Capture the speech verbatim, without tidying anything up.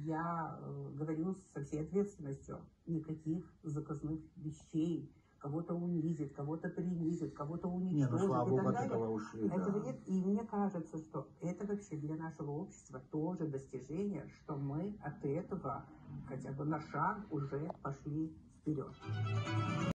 я э, говорю со всей ответственностью, никаких заказных вещей, кого-то унизит, кого-то принизит, кого-то уничтожит. Не, ну слава и так богу, от далее. этого ушли, Этого да. нет. И мне кажется, что это вообще для нашего общества тоже достижение, что мы от этого хотя бы на шаг уже пошли вперед.